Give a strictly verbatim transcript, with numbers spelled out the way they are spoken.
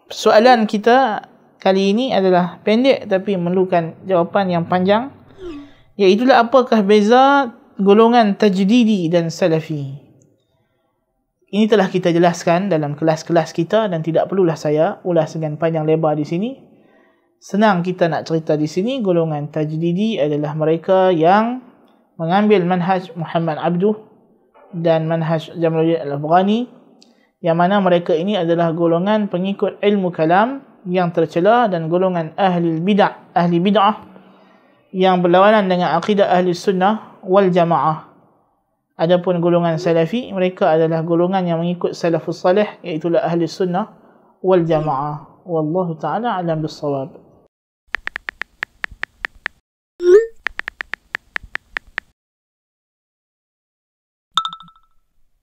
soalan kita kali ini adalah pendek tapi memerlukan jawapan yang panjang, iaitulah apakah beza golongan tajdidi dan salafi. Ini telah kita jelaskan dalam kelas-kelas kita dan tidak perlulah saya ulas dengan panjang lebar di sini. Senang kita nak cerita di sini, golongan tajdidi adalah mereka yang mengambil manhaj Muhammad Abduh dan manhaj Jamaluddin Al-Afghani, yang mana mereka ini adalah golongan pengikut ilmu kalam yang tercela dan golongan ahli bid'ah, ahli bid'ah yang berlawanan dengan akidah ahli sunnah wal jamaah. Adapun golongan salafi, mereka adalah golongan yang mengikut salafus salih, iaitu ahli sunnah wal jamaah. Wallahu ta'ala alam bissawab.